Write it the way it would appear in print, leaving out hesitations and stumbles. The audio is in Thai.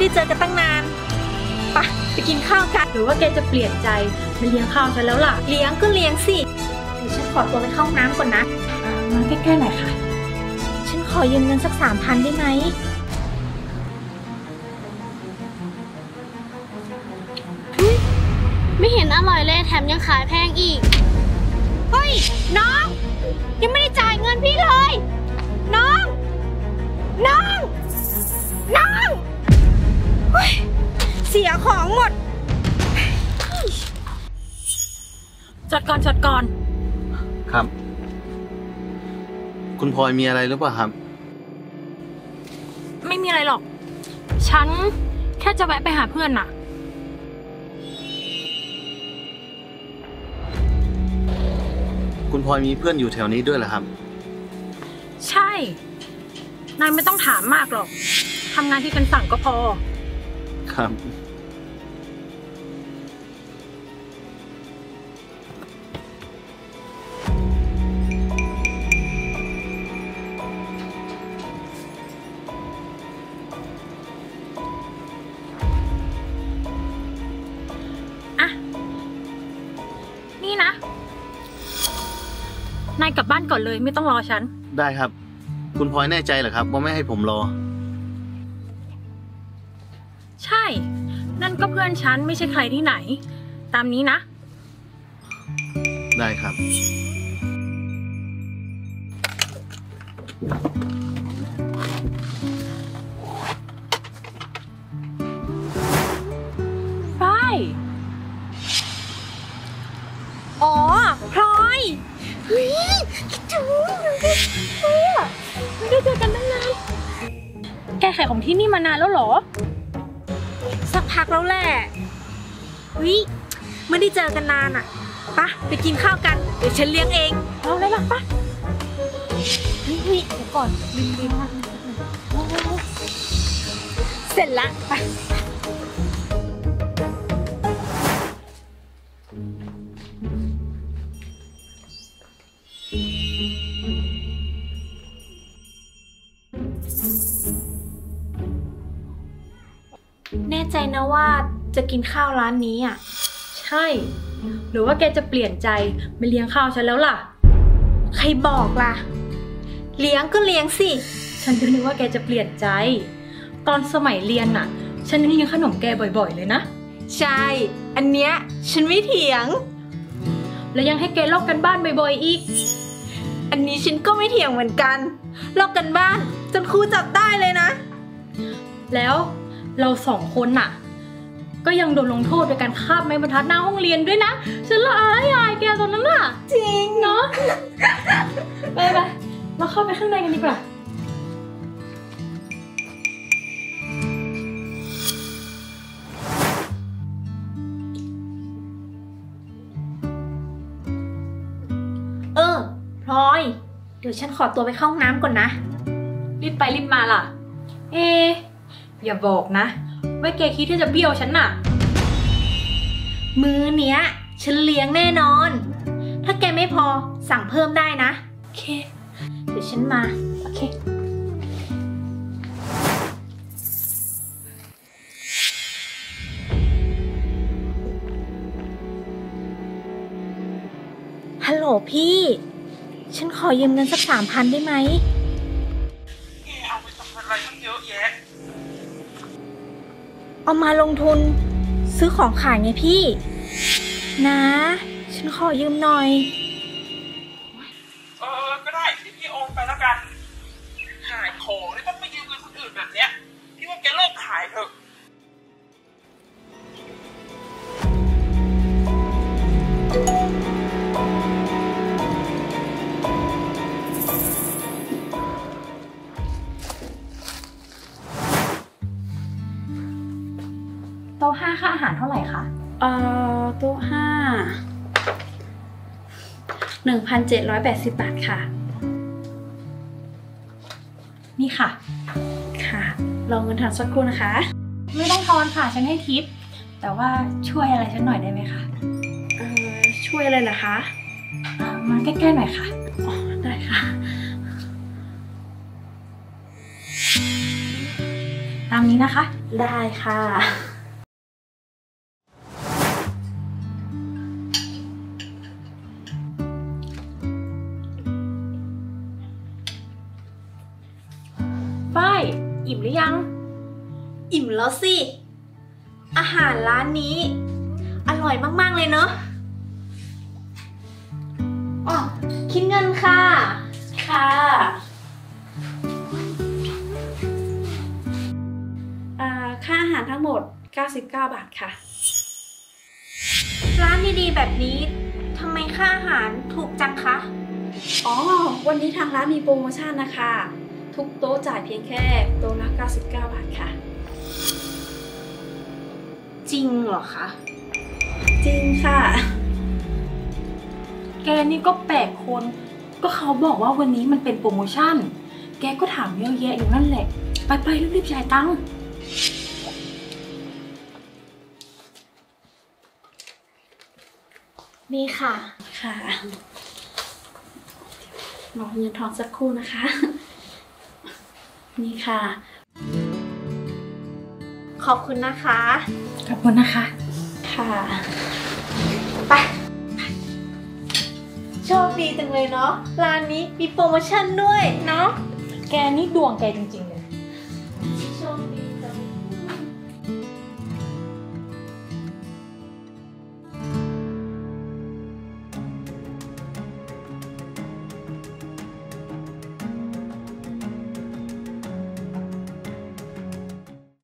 ได้เจอกันตั้งนานไปกินข้าวกันหรือว่าแกจะเปลี่ยนใจไม่เลี้ยงข้าวฉันแล้วล่ะเลี้ยงก็เลี้ยงสิเดี๋ยวฉันขอตัวไปเข้าห้องน้ำก่อนนะมาใกล้ๆหน่อยค่ะฉันขอยืมเงินสัก3,000ได้ไหมไม่เห็นอร่อยเลยแถมยังขายแพงอีกเฮ้ยน้องยังไม่ได้จ่ายเงินพี่เลยน้องเสียของหมดจอดก่อนครับคุณพลอยมีอะไรหรือเปล่าครับไม่มีอะไรหรอกฉันแค่จะแวะไปหาเพื่อนน่ะคุณพลอยมีเพื่อนอยู่แถวนี้ด้วยเหรอครับใช่นายไม่ต้องถามมากหรอกทำงานที่ฉันสั่งก็พอครับนี่นะนายกลับบ้านก่อนเลยไม่ต้องรอฉันได้ครับคุณพลอยแน่ใจเหรอครับว่าไม่ให้ผมรอใช่นั่นก็เพื่อนฉันไม่ใช่ใครที่ไหนตามนี้นะได้ครับฝ้ายอ๋อพลอยเฮ้ยคิดถึงไม่ได้เจอกันตั้งนานแกขายของที่นี่มานานแล้วเหรอสักพักแล้วแหละเฮ้ยไม่ได้เจอกันนานอ่ะไปกินข้าวกันเดี๋ยวฉันเลี้ยงเองเอาเลยล่ะนี่เดี๋ยวก่อนลืมเสร็จละแน่ใจนะว่าจะกินข้าวร้านนี้อ่ะใช่หรือว่าแกจะเปลี่ยนใจไม่เลี้ยงข้าวฉันแล้วล่ะใครบอกล่ะเลี้ยงก็เลี้ยงสิฉันก็นึกว่าแกจะเปลี่ยนใจตอนสมัยเรียนน่ะฉันเลี้ยงขนมแกบ่อยๆเลยนะใช่อันเนี้ยฉันไม่เถียงแล้วยังให้แกลอกกันบ้านบ่อยๆอีกอันนี้ฉันก็ไม่เถียงเหมือนกันลอกกันบ้านจนครูจับได้เลยนะแล้วเรา2 คนน่ะก็ยังโดนลงโทษโดยการคาบไม้บรรทัดหน้าห้องเรียนด้วยนะฉันละอายแกตอนนั้นน่ะจริงเนาะไปเราเข้าไปข้างในกันดีกว่าพลอยเดี๋ยวฉันขอตัวไปเข้าห้องน้ำก่อนนะรีบไปรีบมาล่ะอย่าบอกนะว่าแกคิดที่จะเบี้ยวฉันน่ะมื้อเนี้ยฉันเลี้ยงแน่นอนถ้าแกไม่พอสั่งเพิ่มได้นะโอเคเดี๋ยวฉันมาโอเคฮัลโหลพี่ฉันขอยืมเงินสัก3,000ได้ไหมเอาไปทำอะไรตั้งเยอะแยะเอามาลงทุนซื้อของขายไงพี่นะฉันขอยืมหน่อยก็ได้พี่โอนไปแล้วกันขายของแล้วต้องไปยืมเงินคนอื่นแบบเนี้ยพี่ว่าแกเลิกขายเถอะโต๊ะ5ค่าอาหารเท่าไหร่คะโต๊ะ1,780 บาทค่ะนี่ค่ะค่ะรอเงินทอนสักครู่นะคะไม่ต้องทอนค่ะฉันให้ทิปแต่ว่าช่วยอะไรฉันหน่อยได้ไหมคะช่วยอะไรนะคะมาใกล้ๆหน่อยค่ะอ๋อได้ค่ะตาามนี้นะคะได้ค่ะฝ้ายอิ่มหรือยังอิ่มแล้วสิ อาหารร้านนี้ อร่อยมากๆเลยเนอะอ๋อคิดเงินค่ะค่ะค่าอาหารทั้งหมด 99 บาทค่ะร้านดีๆแบบนี้ทำไมค่าอาหารถูกจังคะอ๋อ วันนี้ทางร้านมีโปรโมชั่นนะคะ ทุกโต๊ะจ่ายเพียงแค่โต๊ะละ99 บาทค่ะจริงเหรอคะจริงค่ะแกนี่ก็แปลกคน ก็เขาบอกว่าวันนี้มันเป็นโปรโมชั่น แกก็ถามเยอะแยะอยู่นั่นแหละ ไปๆรีบๆจ่ายตังค์นี่ค่ะค่ะรอเงินทอนสักครู่นะคะ นี่ค่ะขอบคุณนะคะขอบคุณนะคะค่ะไป โชคดีจังเลยเนาะ ร้านนี้มีโปรโมชั่นด้วยเนาะแกนี่ดวงแกจริง